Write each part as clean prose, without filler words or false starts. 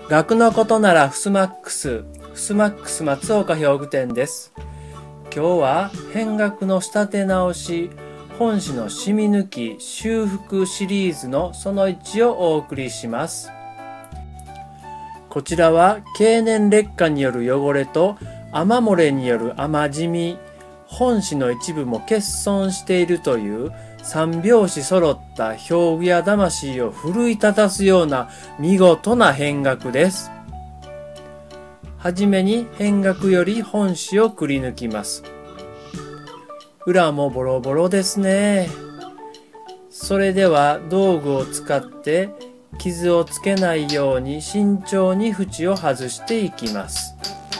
学のことならフスマックス松岡表具店です。今日は変額の仕立て直し本紙の染み抜き修復シリーズのその1をお送りします。こちらは経年劣化による汚れと雨漏れによる雨染み、本紙の一部も欠損しているという三拍子揃った表具や魂を奮い立たすような見事な変額です。はじめに変額より本紙をくり抜きます。裏もボロボロですね。それでは道具を使って傷をつけないように慎重に縁を外していきます。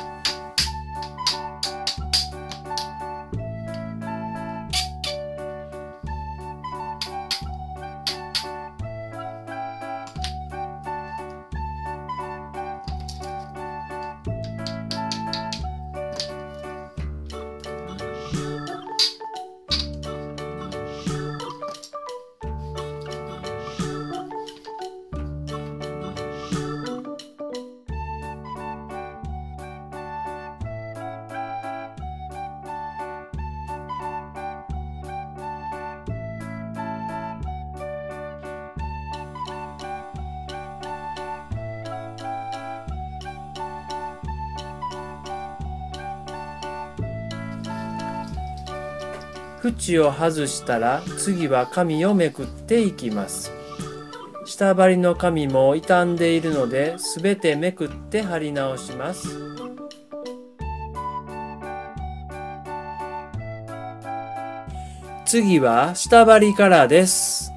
縁を外したら次は紙をめくっていきます。下張りの紙も傷んでいるので全てめくって貼り直します。次は下張りからです。